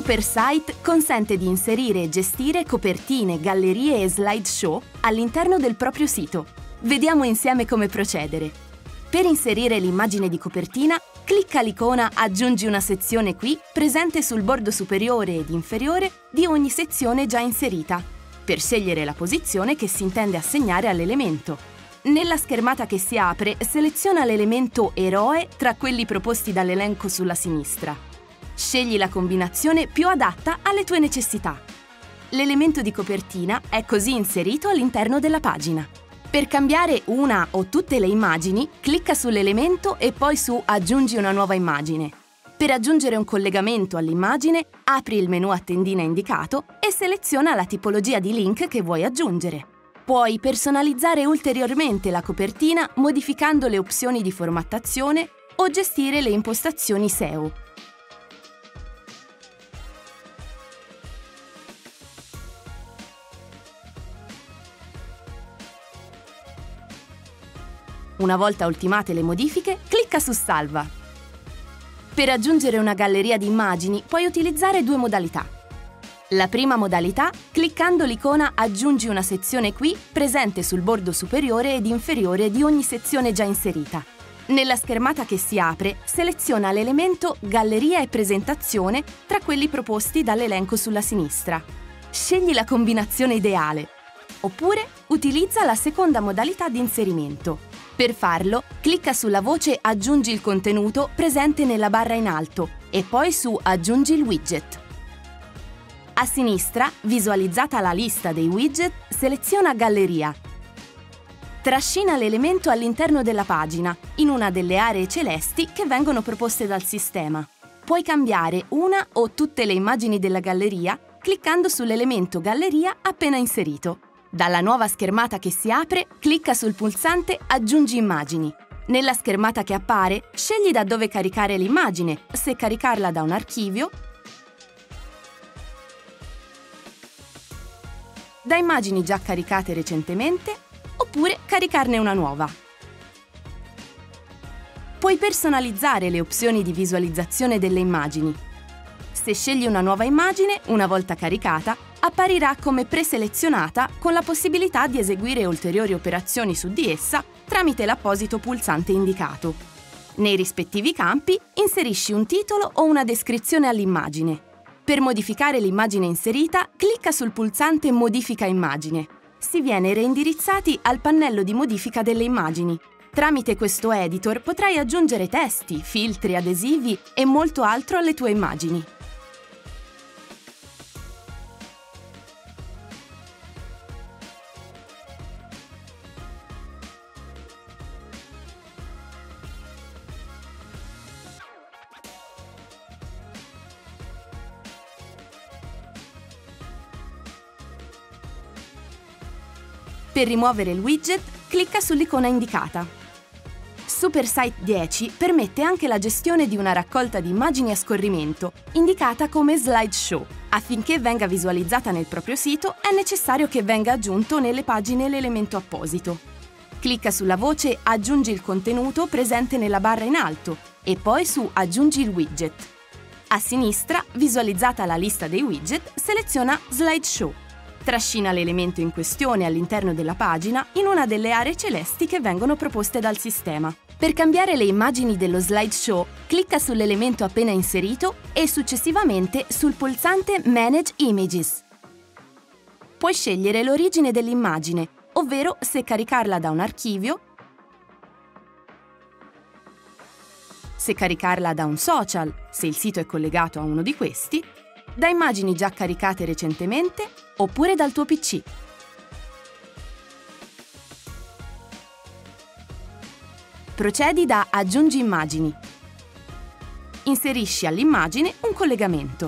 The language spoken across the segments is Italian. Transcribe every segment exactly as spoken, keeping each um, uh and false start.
SuperSite consente di inserire e gestire copertine, gallerie e slideshow all'interno del proprio sito. Vediamo insieme come procedere. Per inserire l'immagine di copertina, clicca l'icona Aggiungi una sezione qui, presente sul bordo superiore ed inferiore di ogni sezione già inserita, per scegliere la posizione che si intende assegnare all'elemento. Nella schermata che si apre, seleziona l'elemento Eroe tra quelli proposti dall'elenco sulla sinistra. Scegli la combinazione più adatta alle tue necessità. L'elemento di copertina è così inserito all'interno della pagina. Per cambiare una o tutte le immagini, clicca sull'elemento e poi su Aggiungi una nuova immagine. Per aggiungere un collegamento all'immagine, apri il menu a tendina indicato e seleziona la tipologia di link che vuoi aggiungere. Puoi personalizzare ulteriormente la copertina modificando le opzioni di formattazione o gestire le impostazioni S E O. Una volta ultimate le modifiche, clicca su Salva. Per aggiungere una galleria di immagini puoi utilizzare due modalità. La prima modalità, cliccando l'icona Aggiungi una sezione qui, presente sul bordo superiore ed inferiore di ogni sezione già inserita. Nella schermata che si apre, seleziona l'elemento Galleria e presentazione tra quelli proposti dall'elenco sulla sinistra. Scegli la combinazione ideale. Oppure utilizza la seconda modalità di inserimento. Per farlo, clicca sulla voce Aggiungi il contenuto presente nella barra in alto e poi su Aggiungi il widget. A sinistra, visualizzata la lista dei widget, seleziona Galleria. Trascina l'elemento all'interno della pagina, in una delle aree celesti che vengono proposte dal sistema. Puoi cambiare una o tutte le immagini della galleria cliccando sull'elemento Galleria appena inserito. Dalla nuova schermata che si apre, clicca sul pulsante Aggiungi immagini. Nella schermata che appare, scegli da dove caricare l'immagine, se caricarla da un archivio, da immagini già caricate recentemente, oppure caricarne una nuova. Puoi personalizzare le opzioni di visualizzazione delle immagini. Se scegli una nuova immagine, una volta caricata, apparirà come preselezionata con la possibilità di eseguire ulteriori operazioni su di essa tramite l'apposito pulsante indicato. Nei rispettivi campi inserisci un titolo o una descrizione all'immagine. Per modificare l'immagine inserita, clicca sul pulsante Modifica immagine. Si viene reindirizzati al pannello di modifica delle immagini. Tramite questo editor potrai aggiungere testi, filtri, adesivi e molto altro alle tue immagini. Per rimuovere il widget, clicca sull'icona indicata. SuperSite dieci permette anche la gestione di una raccolta di immagini a scorrimento, indicata come slideshow. Affinché venga visualizzata nel proprio sito, è necessario che venga aggiunto nelle pagine l'elemento apposito. Clicca sulla voce Aggiungi il contenuto presente nella barra in alto e poi su Aggiungi il widget. A sinistra, visualizzata la lista dei widget, seleziona Slideshow. Trascina l'elemento in questione all'interno della pagina in una delle aree celesti che vengono proposte dal sistema. Per cambiare le immagini dello slideshow, clicca sull'elemento appena inserito e successivamente sul pulsante Manage Images. Puoi scegliere l'origine dell'immagine, ovvero se caricarla da un archivio, se caricarla da un social, se il sito è collegato a uno di questi, da immagini già caricate recentemente oppure dal tuo P C. Procedi da Aggiungi immagini. Inserisci all'immagine un collegamento.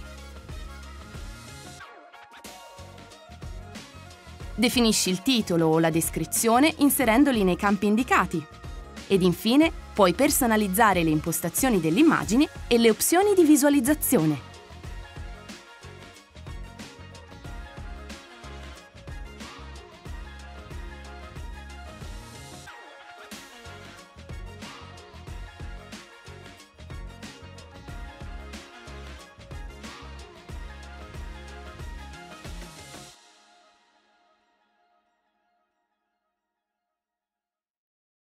Definisci il titolo o la descrizione inserendoli nei campi indicati. Ed infine puoi personalizzare le impostazioni dell'immagine e le opzioni di visualizzazione.